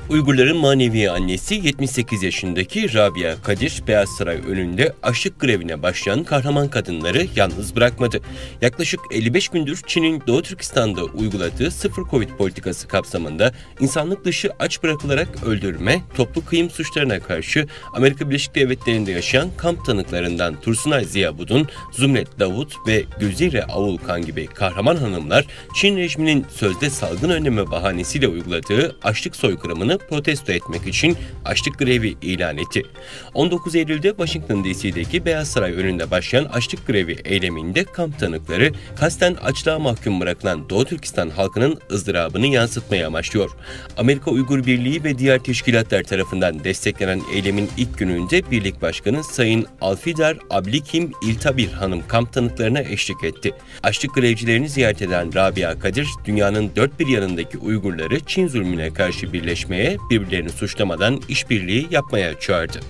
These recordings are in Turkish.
Uygurların manevi annesi 78 yaşındaki Rabia Kadir, Beyaz Saray önünde açlık grevine başlayan kahraman kadınları yalnız bırakmadı. Yaklaşık 55 gündür Çin'in Doğu Türkistan'da uyguladığı sıfır Covid politikası kapsamında insanlık dışı aç bırakılarak öldürme, toplu kıyım suçlarına karşı Amerika Birleşik Devletleri'nde yaşayan kamp tanıklarından Tursunay Ziyabudun, Zumret Davut ve Gülzire Avulkan gibi kahraman hanımlar Çin rejiminin sözde salgın önleme bahanesiyle uyguladığı açlık soykırımını protesto etmek için açlık grevi ilan etti. 19 Eylül'de Washington DC'deki Beyaz Saray önünde başlayan açlık grevi eyleminde kamp tanıkları kasten açlığa mahkum bırakılan Doğu Türkistan halkının ızdırabını yansıtmaya amaçlıyor. Amerika Uygur Birliği ve diğer teşkilatlar tarafından desteklenen eylemin ilk gününde Birlik Başkanı Sayın Alfidar Ablikim İltabir Hanım kamp tanıklarına eşlik etti. Açlık grevcilerini ziyaret eden Rabia Kadir, dünyanın dört bir yanındaki Uygurları Çin zulmüne karşı birleşmeye, birbirlerini suçlamadan işbirliği yapmaya çağırdı.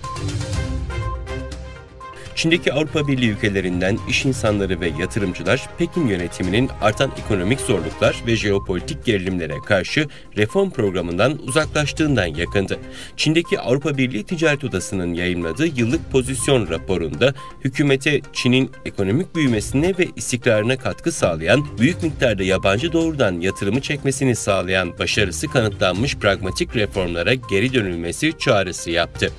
Çin'deki Avrupa Birliği ülkelerinden iş insanları ve yatırımcılar Pekin yönetiminin artan ekonomik zorluklar ve jeopolitik gerilimlere karşı reform programından uzaklaştığından yakındı. Çin'deki Avrupa Birliği Ticaret Odası'nın yayımladığı yıllık pozisyon raporunda hükümete Çin'in ekonomik büyümesine ve istikrarına katkı sağlayan, büyük miktarda yabancı doğrudan yatırımı çekmesini sağlayan başarısı kanıtlanmış pragmatik reformlara geri dönülmesi çağrısı yaptı.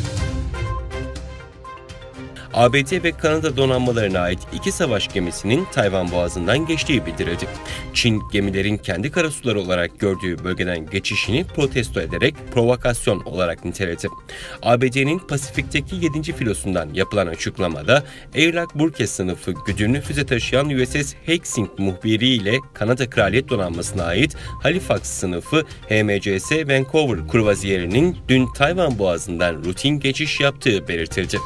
ABD ve Kanada donanmalarına ait iki savaş gemisinin Tayvan Boğazı'ndan geçtiği bildirildi. Çin, gemilerin kendi karasuları olarak gördüğü bölgeden geçişini protesto ederek provokasyon olarak niteledi. ABD'nin Pasifik'teki 7. filosundan yapılan açıklamada, Airlock Burke sınıfı güdümlü füze taşıyan USS Hastings muhbiri ile Kanada Kraliyet Donanması'na ait Halifax sınıfı HMCS Vancouver kruvaziyerinin dün Tayvan Boğazı'ndan rutin geçiş yaptığı belirtildi.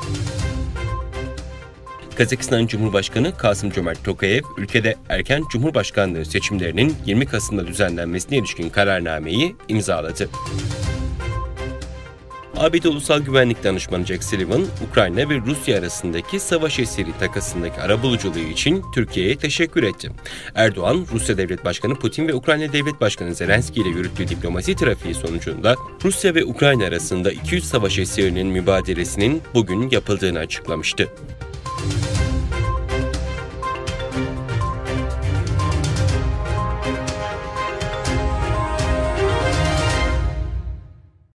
Kazakistan Cumhurbaşkanı Kasım-Cömert Tokayev, ülkede erken Cumhurbaşkanlığı seçimlerinin 20 Kasım'da düzenlenmesine ilişkin kararnameyi imzaladı. ABD Ulusal Güvenlik Danışmanı Jack Sullivan, Ukrayna ve Rusya arasındaki savaş esiri takasındaki arabuluculuğu için Türkiye'ye teşekkür etti. Erdoğan, Rusya Devlet Başkanı Putin ve Ukrayna Devlet Başkanı Zelenski ile yürüttüğü diplomasi trafiği sonucunda Rusya ve Ukrayna arasında 200 savaş esirinin mübadelesinin bugün yapıldığını açıklamıştı.